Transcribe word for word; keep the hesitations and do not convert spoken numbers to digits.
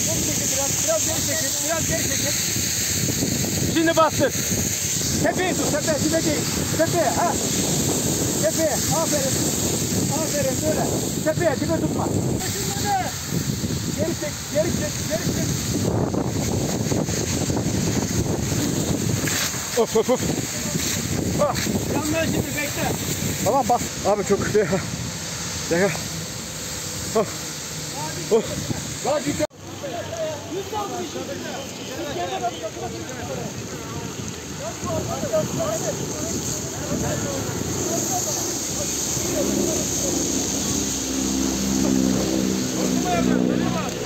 Biraz, biraz geri çekil, biraz geri çekil. Şimdi bastır. Tepeyi tut, tepe, dibe değil. Tepeye, ha. Tepeye, aferin. Aferin, böyle. Tepeye, dibe tutma. Geri çek, geri çek, geri çek. Of, of, of. Ah. Yandan şimdi bekle. Tamam bas. Abi çok kötü ya. Gel. Oh. Oh. Daha ciddi. Ortama yakın, ortama.